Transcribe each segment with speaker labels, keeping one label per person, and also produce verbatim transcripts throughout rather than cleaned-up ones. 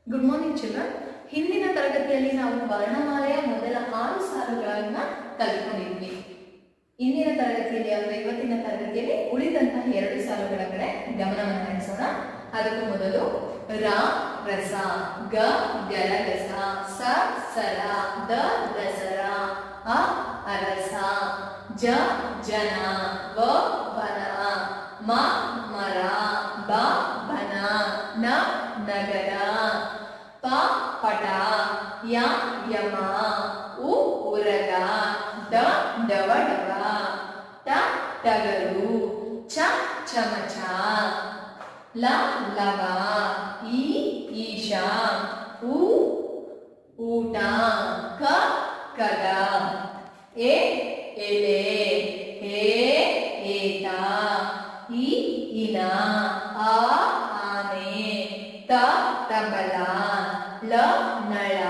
Speaker 1: Good morning children. ಹಿಂದಿನ ತರಗತಿಯಲ್ಲಿ ನಾವು ವರ್ಣಮಾಲೆಯ ಮೊದಲ ಆರು ಸಾಲುಗಳನ್ನು ಕಲಿತ್ಕೊಂಡಿದ್ವಿ. ಇಂದಿನ ತರಗತಿಯಲ್ಲಿ ಅಂದರೆ ಇವತ್ತಿನ ತರಗತಿಯಲ್ಲಿ ಉಳಿದಂತಹ ಎರಡು ಸಾಲುಗಳ ಕಡೆ ಗಮನವನ್ನು ಹರಿಸೋಣ. ಅದಕ್ಕೂ ಮೊದಲು ರ ರಸ, ಗ ಗರಗಸ, ಸ ಸರ, ದ ದಸರ, ಅ ಅರಸ, ಜ ಜನ, ವ ವನ, ಮ ಮರ, ಬ ಬನ, ನ ನಗರ, ಪ ಪಟ, ಯ ಯಮ, ಉ ಉರಗ, ಡ ಡವ ಡವ, ಟ ಟಗರು, ಚ ಚಮಚ, ಲ ಲವ, ಈ ಈಶ, ಉ ಊಟ, ಕ ಕದ, ಎ ಎಲೆ, ಹೇ ಏತ, ಇ ಇನ, ಆ ಆನೆ, ತ ತಬಲ, ಲ ನಳ,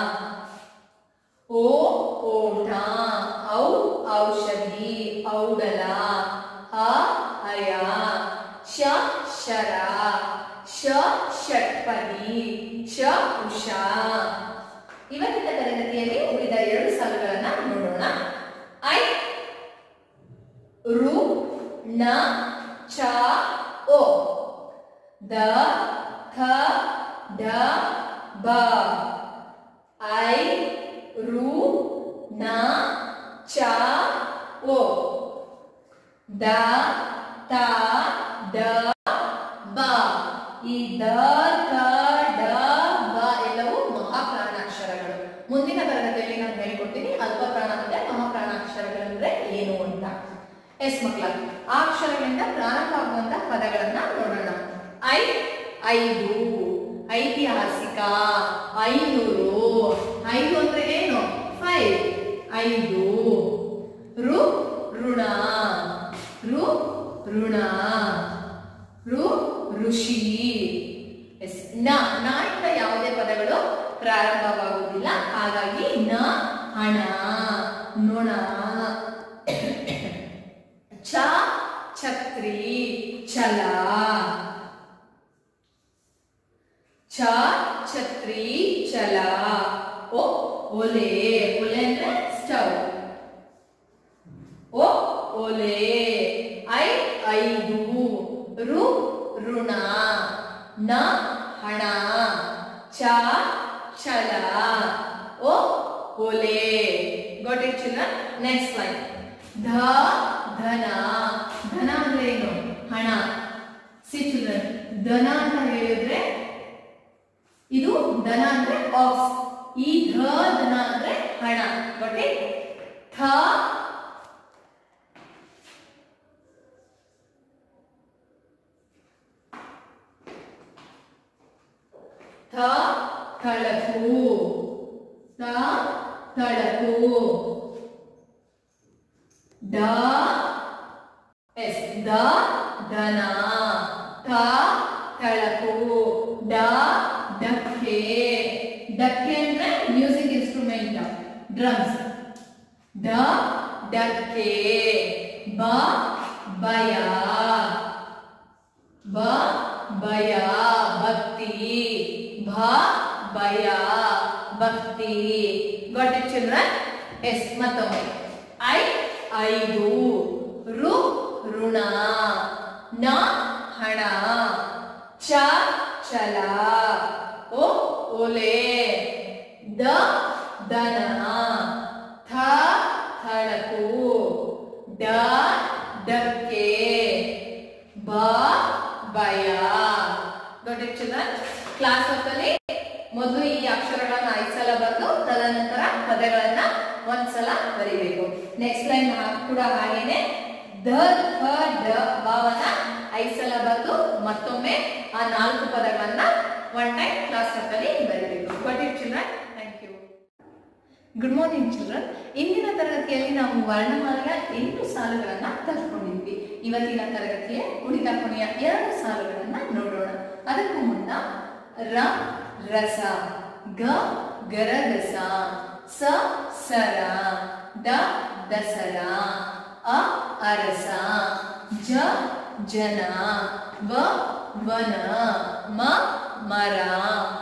Speaker 1: ಓ ಓಟ, ಔ ಔಷಧಿ ಔಡಲ, ಅ ಅಯ, ಶ ಶರ, ಶ ಷಟ್ಪದಿ, ಶ ಉಷಾ. ಇವತ್ತಿನ ತರಗತಿಯಲ್ಲಿ ಉಳಿದ ಎರಡು ಸಾಲುಗಳನ್ನ ನೋಡೋಣ. ಐ ರು ನ ಚ ಓ, ದ ಥ ಡ ಬ, ಐ ರು ನ ಚ ಓ, ದ ತ ಡ ಬ. ಈ ದ ತ ಡ ಬ ಎಲ್ಲವೂ ಮಹಾಪ್ರಾಣಾಕ್ಷರಗಳು. ಮುಂದಿನ ತರಗತಿಯಲ್ಲಿ ನಾನು ಹೇಳಿಕೊಡ್ತೀನಿ ಅಲ್ಪ ಪ್ರಾಣ ಮತ್ತೆ ಮಹಾಪ್ರಾಣಾಕ್ಷರಗಳಂದ್ರೆ ಏನು ಅಂತ. ಎಸ್ ಮಕ್ಕಳ, ಆ ಅಕ್ಷರಗಳಿಂದ ಪ್ರಾರಂಭವಾಗುವಂತಹ ಪದಗಳನ್ನ ನೋಡೋಣ. ಐ ಐದು, ಐತಿಹಾಸಿಕ, ಐನೂರು. ಐದು ಅಂದ್ರೆ ಏನು? ಫೈವ್. ಐದು. ರು ಋಣ, ರು ಋಣ, ರು ಋಷಿ. ಎಸ್ ನ ನ ಇಂದ ಯಾವುದೇ ಪದಗಳು ಪ್ರಾರಂಭವಾಗುವುದಿಲ್ಲ, ಹಾಗಾಗಿ ನ ಹಣ, ನೊಣ. ಛ ಛತ್ರಿ, ಛಲ, ಛ ಛತ್ರಿ ಛಲ. ಓ ಒಲೆ, ಒಲೆ ಅಂದ್ರೆ ಸ್ಟವ್. ಓ ಒಲೆ. ಐ ಐದು, ರು ಋಣ, ನ ಹಣ, ಚ ಛಲ, ಓ ಒಲೆ. Got it children? Next line. ಧ ಧನ, ಧನ ಅಂದ್ರೆ ಏನು? ಹಣ. ಸಿ ಚಿಲ್ಡ್ರನ್, ಧನ ಅಂತ ಹೇಳಿದ್ರೆ ಇದು ಧನ ಅಂದ್ರೆ ಆಕ್ಸ್, ಈ ಧ ಧನ ಅಂದ್ರೆ ಹಣ. Got it? ಥ ಥ ಥಳಕು, ತ ಥಳಕು. ದ ಎಸ್ ದ ಧನ, ಥ ಥಳಕು, ಡ ಡಕ್ಕೆ. ಡಕ್ಕೆ ಅಂದ್ರೆ ಮ್ಯೂಸಿಕ್ ಇನ್ಸ್ಟ್ರೂಮೆಂಟ್, ಡ್ರಮ್ಸ್. ಡ ಡಕ್ಕೆ. ಬ ಭಯ, ಬ ಭಯ ಭಕ್ತಿ, ಭ ಭಯ ಭಕ್ತಿ. Got it children? ಎಸ್ ಮತ್ತೊಮ್ಮೆ. ಐ ಐದು, ರು ಋಣ, ನ ಹಣ, ಚ ಛಲ, ಓ ಒಲೆ, ದ ದನ, ಥ ಥಳಕು, ಡ ಡಕ್ಕೆ, ಬ ಭಯ. Got it children? ಕ್ಲಾಸ್ ವರ್ಕಲ್ಲಿ ಮೊದಲು ಈ ಅಕ್ಷರಗಳನ್ನ ಐದು ಸಲ ಬರೆದು ತದನಂತರ ಪದಗಳನ್ನ ಒಂದ್ಸಲ ಬರೀಬೇಕು. ನೆಕ್ಸ್ಟ್ ಲೈನ್ ಕೂಡ ಹಾಗೇನೆ ದ ಥ ಡ ಬವನ್ನ ಐದು ಸಲ ಬರೆದು ಮತ್ತೊಮ್ಮೆ ಆ ನಾಲ್ಕು ಪದಗಳನ್ನ ಒನ್ ಟೈಮ್ ಕ್ಲಾಸ್ ವರ್ಕಲ್ಲಿ ಬರೀಬೇಕು. Got it children? Thank you. Good morning children. ಇಂದಿನ ತರಗತಿಯಲ್ಲಿ ನಾವು ವರ್ಣಮಾಲೆಯ ಎಂಟು ಸಾಲುಗಳನ್ನ ಕಲ್ತ್ಕೊಂಡಿದ್ವಿ. ಇವತ್ತಿನ ತರಗತಿಯ ಉಳಿದ ಕೊನೆಯ ಎರಡು ಸಾಲುಗಳನ್ನ ನೋಡೋಣ. ಅದಕ್ಕೂ ಮುನ್ನ ರ ರಸ, ಗ ಗರಗಸ, ಸ ಸರ, ದ ದಸರ, ಅ ಅರಸ, ಜ ಜನ, ವ ವನ, ಮ ಮರ,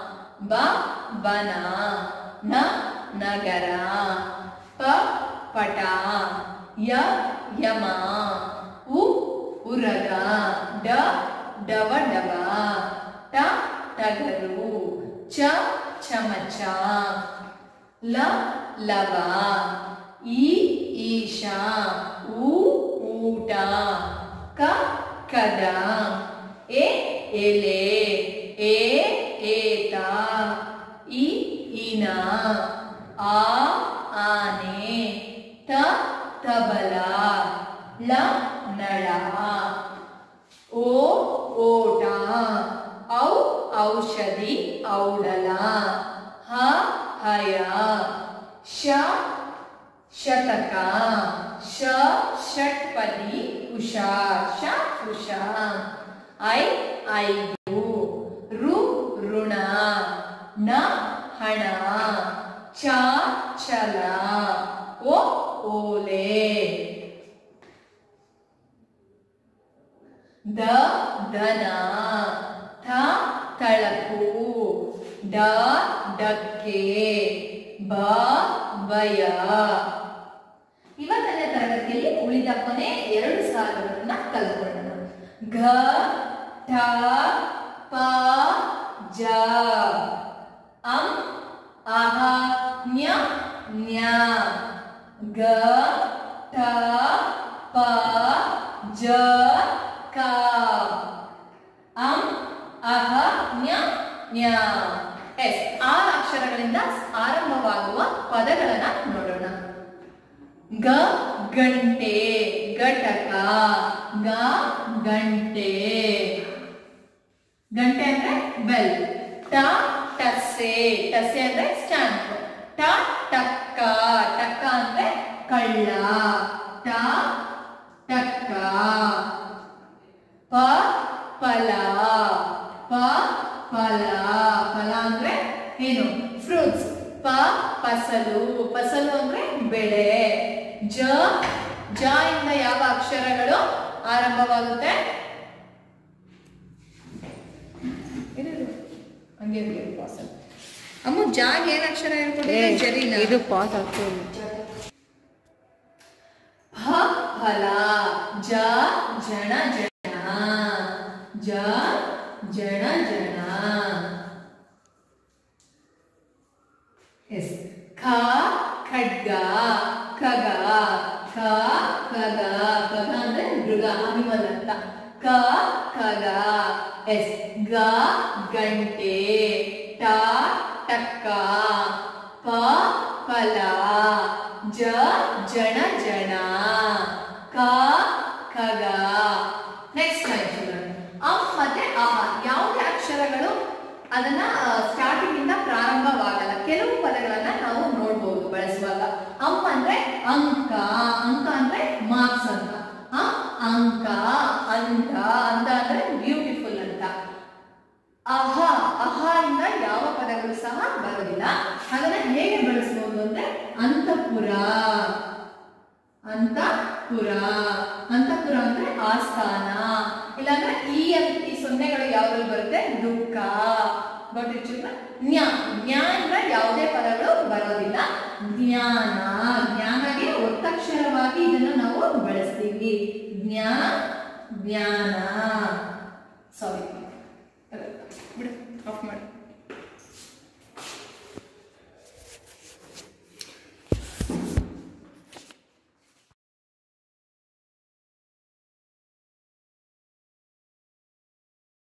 Speaker 1: ಬ ಬನ, ನ ನಗರ, ಪ ಪಟ, ಯ ಯಮ, ಉ ಉರಗ, ಡ ಡವ ಡವ, ಟ ಟಗರು, ಚ ಚಮಚ, ಲ ಲವ, ಈ ಈಶ, ಉ ಊಟ, ಕ ಕದ, ಎ ಎಲೆ, ಎ ಏತ, ಇ ಇನ, ಆ ಆನೆ, ತ ತಬಲ, ಲ ನಳ, ಓ ಓಟ, ಔ ಔಷಧಿ ಔಡಲ, ಹ ಹಯ, ಶ ಶತಕ, ಶ ಷಟ್ಪದಿ ಉಷಾ, ಶ ಉಷಾ, ಐ ಐದು, ರು ಋಣ, ನ ಹಣ, ಚ ಛಲ, ಓ ಓಲೆ, ದ ದನ, ಥ ತಳಕು, ಡ ಡಕ್ಕೆ, ಬ ಬಯ. ಇವತ್ತನೇ ತರಗತಿಯಲ್ಲಿ ಉಳಿದ ಕೊನೆ ಎರಡು ಸಾಲುಗಳನ್ನ ಕಲ್ತ್ಕೊಳ್ಳೋಣ. ಘ ಠ ಪ ಜ, ಅಂ ಅಹ ನ್ಯ ನ್ಯ, ಗ ಠ ಪ ಜ ಕ, ಅಂ ಅಹ ನ್ಯ ನ್ಯ. ಎಸ್, ಆರು ಅಕ್ಷರಗಳಿಂದ ಆರಂಭವಾಗುವ ಪದಗಳನ್ನ ನೋಡೋಣ. ಗ ಗಂಟೆ, ಘಟಕ, ಗ ಗಂಟೆ, ಗಂಟೆ ಅಂದ್ರೆ ಬೆಲ್. ಟ ಟಸೆ, ಟಸೆ ಅಂದ್ರೆ ಸ್ಟ್ಯಾಂಪ್. ಟ ಟಕ್ಕ, ಟಕ್ಕ ಅಂದ್ರೆ ಕಳ್ಳ. ಟ ಟಕ್ಕ. ಪ ಫಲ, ಪ ಫಲ, ಫಲ ಅಂದ್ರೆ ಏನು? ಫ್ರೂಟ್ಸ್. ಪ ಫಸಲು, ಫಸಲು ಅಂದ್ರೆ ಬೆಳೆ. ಜ ಜ ಇಂದ ಯಾವ ಅಕ್ಷರಗಳು ಆರಂಭವಾಗುತ್ತೆ? ಹಂಗೆ ಅಮ್ಮ, ಜಾಗ ಏನ್ ಅಕ್ಷರ ಹೇಳ್ಕೊಟ್ಟಿದ್ರೆ ಜರಿನ
Speaker 2: ಇದು ಪಾಸ್ ಆಗ್ತದೆ.
Speaker 1: ಫ ಫಲ, ಜ ಜನ ಜನ, ಜ ಜನ ಜನ. ಎಸ್, ಖ ಖಡ್ಗ, ಖಗ, ಖ ಖಗ, ಖಗ ಅಂದ್ರೆ ಮೃಗ, ಅನಿಮಲ್ ಅಂತ. ಕ ಖಗ. ಎಸ್, ಗ ಗಂಟೆ, ಟ ಟಕ್ಕ, ಪ ಫಲ, ಜ ಜನ ಜನ, ಕ ಖಗ. ನೆಕ್ಸ್ಟ್ ಲೈನ್ ಅಂ ಮತ್ತೆ ಅಹ, ಯಾವುದೇ ಅಕ್ಷರಗಳು ಅದನ್ನ ಸ್ಟಾರ್ಟಿಂಗ್ ಇಂದ ಪ್ರಾರಂಭವಾಗಲ್ಲ. ಕೆಲವು ಪದಗಳನ್ನ ನಾವು ನೋಡಬಹುದು ಬಳಸುವಾಗ. ಅಂ ಅಂದ್ರೆ ಅಂಕ, ಅಂಕ ಅಂದ್ರೆ ಮಾರ್ಕ್ಸ್ ಅಂತ. ಅಂಕ, ಅಂದ, ಅಂದ ಅಂದ್ರೆ ಬ್ಯೂಟಿಫುಲ್ ಅಂತ. ಅಹ, ಅಹ ಇಂದ ಯಾವ ಪದಗಳು ಸಹ ಬರೋದಿಲ್ಲ. ಅದನ್ನ ಹೇಗೆ ಬಳಸಬಹುದು ಅಂದ್ರೆ ಅಂತಃಪುರ, ಅಂತಃಪುರ, ಅಂತಃಪುರ ಅಂದ್ರೆ ಆಸ್ಥಾನ. ಇಲ್ಲಾಂದ್ರೆ ಈ ಈ ಸೊನ್ನೆಗಳು ಯಾವ್ದ್ರಲ್ಲಿ ಬರುತ್ತೆ? ದುಃಖ. ಜ್ಞ, ಜ್ಞ ಅಂದ್ರೆ ಯಾವುದೇ ಪದಗಳು ಬರೋದಿಲ್ಲ. ಜ್ಞಾನ, ಜ್ಞಾನಗೆ ಒತ್ತಕ್ಷರವಾಗಿ ಇದನ್ನ ನಾವು ಬಳಸ್ತೀವಿ. ಜ್ಞ ಜ್ಞಾನ. ಸಾರಿ, ಬಿಡು, ಆಫ್ ಮಾಡಿ.